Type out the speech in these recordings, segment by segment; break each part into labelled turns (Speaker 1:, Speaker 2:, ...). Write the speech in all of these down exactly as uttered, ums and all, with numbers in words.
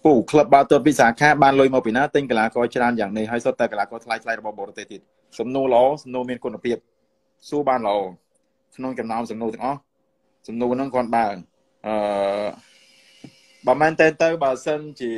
Speaker 1: ពូក្លឹបបាល់ទាត់ពីសាខាបានលុយមកពីណាទិញកីឡាករច្រើនយ៉ាងនេះហើយសុទ្ធតែកីឡាករថ្លៃថ្លៃរបស់បរទេសទៀតសំណួរល្អសំណួរមានគុណភាពសួរបានល្អក្នុងចំណោមសំណួរទាំងអស់សំណួរហ្នឹងគាត់បើអឺបើមែនតើទៅបើសិនជា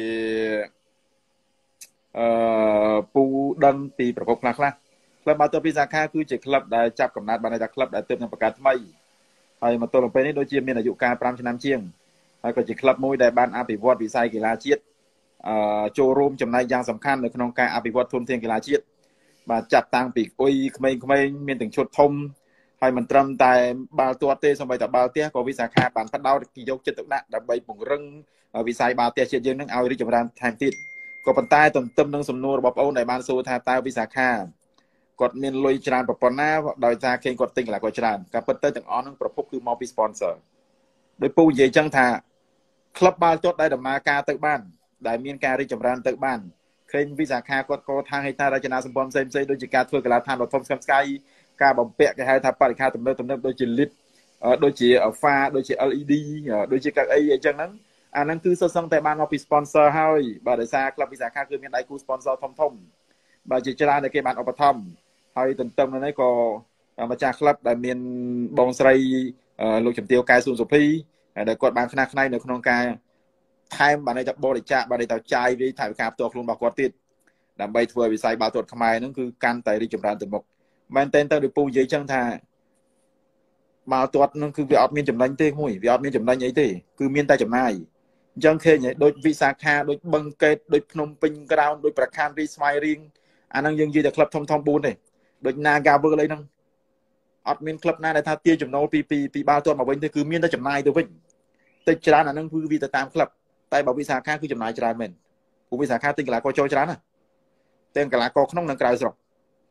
Speaker 1: អឺពូដឹងពីប្រភពខ្លះខ្លះក្លឹបបាល់ទាត់ពីសាខាគឺជាក្លឹបដែលចាប់កំណើតបានតែក្លឹបដែលទើបនឹងបង្កើតថ្មីហើយមកទល់ពេលនេះដូចជាមានអាយុកាល5ឆ្នាំជាងហើយក៏ជាក្លឹបមួយដែលបានអភិវឌ្ឍវិស័យកីឡាជាតិអឺចូលរួមចំណែកយ៉ាងសំខាន់នៅក្នុងការអភិវឌ្ឍធនធានកីឡាជាតិបាទចាប់តាំងពីអុយក្មេងៗមានទាំងឈុតធំហើយមិនត្រឹមតែបាល់ទាត់ទេសូម្បីតែបាល់ទះក៏វិសាខាបានផ្ដោតយកចិត្តទុកដាក់ដើម្បីពង្រឹងវិស័យបាល់ទះជាតិយើងនឹងឲ្យរីកចម្រើនថែមទៀតក៏ប៉ុន្តែទន្ទឹមនឹងសំណួររបស់បងប្អូនដែលបានសួរថាតើវិសាខាគាត់មានលុយច្រើនប្រព័ន្ធណាដោយសារគេគាត់ទិញកីឡាករច្រើនការពិតទៅទាំងអស់នឹងប្រភពគឺមកពី sponsor ដោយពូនិយាយចឹងថាក្លឹបបាល់ទាត់ដែលដំណើរការទៅបានដែលមានការរីកចម្រើនទៅបានឃើញវិសាខាគាត់ក៏ថាហេតុថារចនាសម្ព័ន្ធផ្សេងៗដូចជាការធ្វើកីឡាដ្ឋានដ៏ធំស្កឹមស្កៃការបំពាក់គេហៅថាបរិក្ខារទំនើបទំនើបដូចជា led ដូចជា alpha ដូចជា แอล อี ดี ដូចជាកាក់អីអីចឹងហ្នឹងអាហ្នឹងគឺសុទ្ធសឹងតែបានមកពី sponsor ហើយបាទដោយសារក្លឹបវិសាខាគឺមានដៃគូ sponsor ធំធំបាទជាច្រើនដែលគេបានឧបត្ថម្ភហើយទន្ទឹមនឹងនេះក៏ម្ចាស់ក្លឹបដែលមានបងស្រីលោកជំទាវកែវស៊ុនសុភីដែលគាត់បានខ្នះខ្នែងនៅក្នុងការថែមបានន័យថាបរិច្ចាគបានន័យថាចាយវាថវិកាផ្ទាល់ខ្លួនរបស់គាត់ទៀតដើម្បីធ្វើឲ្យវិស័យបាល់ទាត់ខ្មែរហ្នឹងគឺកាន់តែរីកចម្រើនទៅមុខមែនតើទៅដោយពូនិយាយចឹងថាបាល់ទាត់ហ្នឹងគឺវាអត់មានចំណេញទេមួយវាអត់មានចំណេញអីទេគឺមានតែចំណាយអញ្ចឹងឃើញដូចវិសាខាដូចបឹងកេតដូចភ្នំពេញក្រោនដូចប្រខានរីស្វាយរៀងអាហ្នឹងយើងនិយាយតែក្លឹបធំធំបួនទេដូច Nagavel អីហ្នឹងអត់មានក្លឹបណាដែលថាទាញចំណូលពីពីពីបាល់ទាត់មកវិញទេគឺមានតែចំណាយទៅវិញតិចច្រើនអាហ្នឹងគឺវាទៅតាមក្លឹបតែបើវិសាខាគឺចំណាយច្រើនមែនព្រោះវិសាខាទិញកីឡាករចូលច្រើនណាទាំងកីឡាករក្នុងនិងក្រៅស្រុក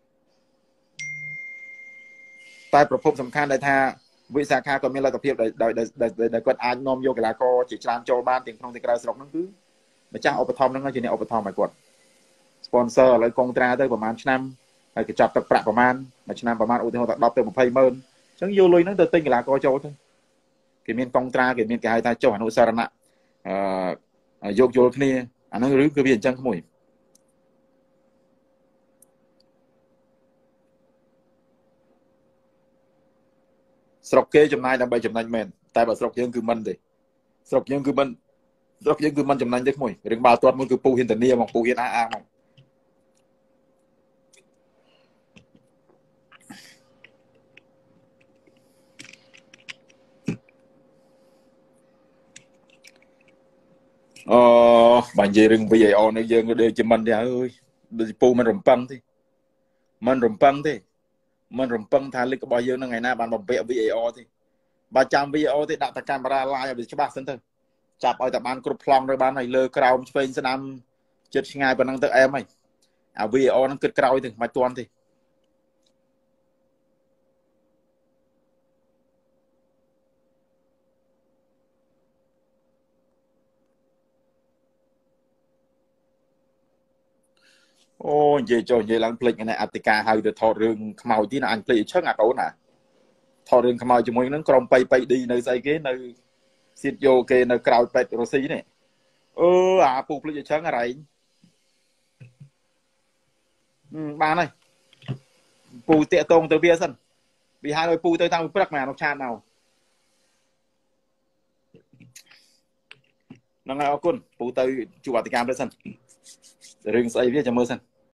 Speaker 1: តែប្រភពសំខាន់ដែលថាវិសាខាក៏មានលទ្ធភាពដែលដែលគាត់អាចនាំយកកីឡាករជាច្រើនចូលបានទាំងក្នុងទាំងក្រៅស្រុកហ្នឹងគឺម្ចាស់ឧបត្ថម្ភហ្នឹងជាអ្នកឧបត្ថម្ភឲ្យគាត់ sponsor ឥឡូវកុងត្រាទៅប្រហែលឆ្នាំហើយគេចាប់ទឹកប្រាក់ប្រហែលមួយឆ្នាំប្រហែលឧទាហរណ៍ថាដប់ទៅยี่สิบម៉ឺនអញ្ចឹងយកលុយហ្នឹងទៅទិញកីឡាករចូលទៅគេមានកុងត្រាគេមានគេហៅថាចុះអនុស្សរណៈអឺយកយល់គ្នាអាហ្នឹងឬគឺវាអញ្ចឹងមួយស្រុកគេចំណាយដើម្បីចំណេញមែនតែបើស្រុកយើងគឺមិនទេស្រុកយើងគឺមិនស្រុកយើងគឺមិនចំណេញទេមួយរឿងបាល់ទាត់មួយគឺពូហ៊ានធានាមកពូហ៊ានអះអាងមកអូបើនិយាយរឿង วี เอ អារ នេះយើងក៏ដូចជាមិនទេអើយដូចពូមិនរំពឹងទេមិនរំពឹងទេមិនរំពឹងថាលីករបស់យើងនឹងថ្ងៃណាបានបំពាក់ วี เอ អារ ទេបើចាំ วี เอ អារ ទេដាក់តែកាមេរ៉ា live ឲ្យវាច្បាស់សិនទៅចាប់ឲ្យតែបានគ្រប់ប្លង់ទៅបានហើយលើក្រោមឆ្វេងស្ដាំចិត្តឆ្ងាយប៉ុណ្ណឹងទៅអែមហើយអា วี เอ អារ ហ្នឹងគិតក្រោយទៅមិនទាន់ទេអូនិយាយចុះនិយាយឡើងភ្លេចឯអតិកាហៅទៅថតរឿងខ្មោចទីណាអញភ្លេចឈឹងអាកូនណាថតរឿងខ្មោចជាមួយនឹងក្រុមបៃបៃឌីនៅស្អីគេនៅសៀតយោគេនៅក្រៅពេទ្យរុស្ស៊ីនេះអឺអាពូភ្លេចឲ្យឈឹងអរ៉ៃបានហើយពូតាកតងទៅវាសិនវាហៅឲ្យពូទៅតាំងពីព្រឹកមកអានោះឆាតមកហ្នឹងហើយអរគុណពូទៅជួបអតិកាព្រឹកសិនរឿងស្អីវាចាំមើលសិន